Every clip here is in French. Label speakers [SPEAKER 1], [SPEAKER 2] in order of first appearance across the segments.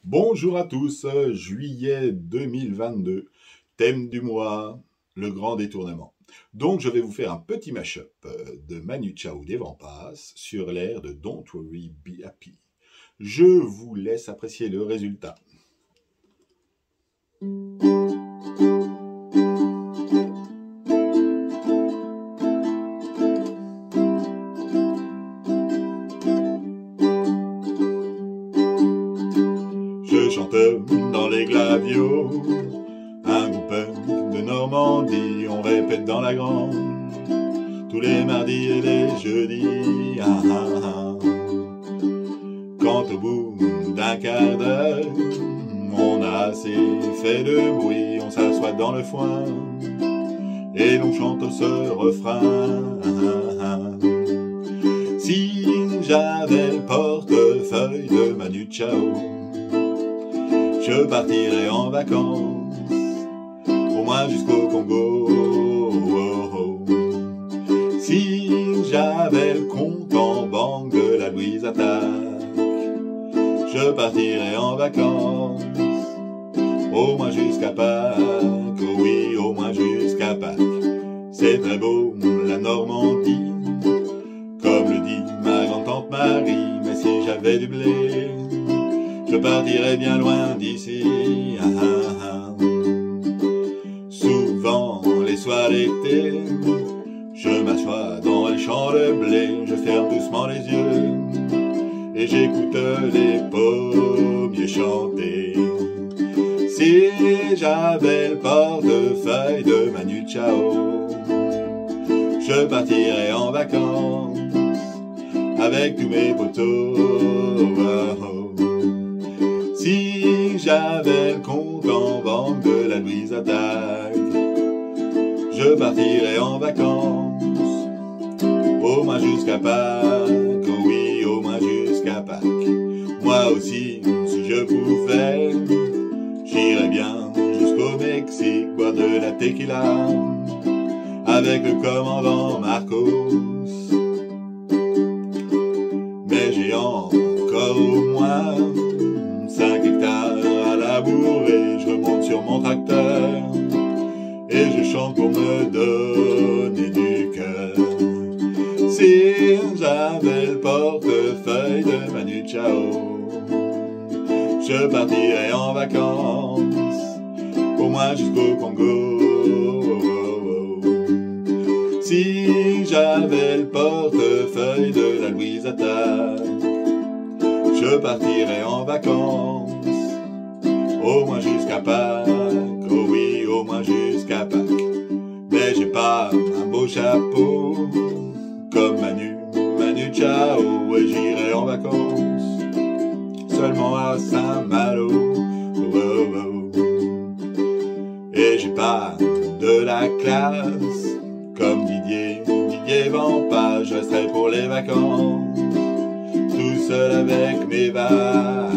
[SPEAKER 1] Bonjour à tous, juillet 2022, thème du mois, le grand détournement. Donc je vais vous faire un petit mash-up de Manu Chao des Vents Passent sur l'air de Don't Worry Be Happy. Je vous laisse apprécier le résultat. Je chante dans les glavios, un groupe punk de Normandie, on répète dans la grande, tous les mardis et les jeudis. Ah, ah, ah. Quand au bout d'un quart d'heure, on a assez fait de bruit, on s'assoit dans le foin, et l'on chante ce refrain. Ah, ah, ah. Si j'avais le portefeuille de Manu Chao, je partirais en vacances, au moins jusqu'au Congo. Oh, oh. Si j'avais le compte en banque de la Louise Attaque, je partirais en vacances, au moins jusqu'à Pâques. Oh oui, au moins jusqu'à Pâques. C'est très beau, la Normandie, comme le dit ma grand-tante Marie. Mais si j'avais du blé, je partirais bien loin d'ici. Ah, ah, ah. Souvent, les soirs d'été, je m'assois dans le champ de blé, je ferme doucement les yeux et j'écoute les pommiers chanter. Si j'avais le portefeuille de Manu Chao, je partirais en vacances avec tous mes potos. Oh, oh. Si j'avais le compte en banque de la Louise Attaque, je partirais en vacances, au moins jusqu'à Pâques. Oh oui, au moins jusqu'à Pâques. Moi aussi, si je pouvais, j'irais bien jusqu'au Mexique, boire de la tequila avec le commandant Marcos. Mais j'ai encore au moins 5 hectares à labourer, je remonte sur mon tracteur et je chante pour me donner du cœur. Si j'avais le portefeuille de Manu Chao, je partirais en vacances, au moins jusqu'au Congo. Si j'avais le portefeuille de la Louise Attaque, je partirais en vacances, au moins jusqu'à Pâques. Oh oui, au moins jusqu'à Pâques. Mais j'ai pas un beau chapeau comme Manu Chao, et j'irai en vacances seulement à Saint-Malo. Oh, oh, oh. Et j'ai pas de la classe comme Didier Vents Passent, je resterai pour les vacances tout seul avec mes vaches.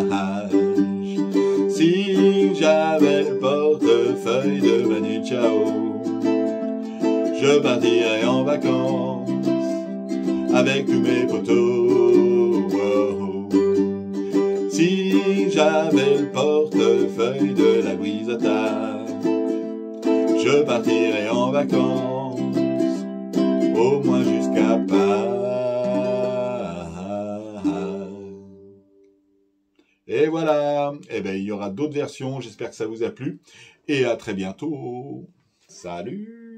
[SPEAKER 1] Si j'avais le portefeuille de Manu Chao, je partirais en vacances avec tous mes potos. Oh, oh. Si j'avais le portefeuille de la Louise Attaque, je partirais en vacances, au moins jusqu'à Pâques. Et voilà, eh ben, il y aura d'autres versions, j'espère que ça vous a plu, et à très bientôt. Salut!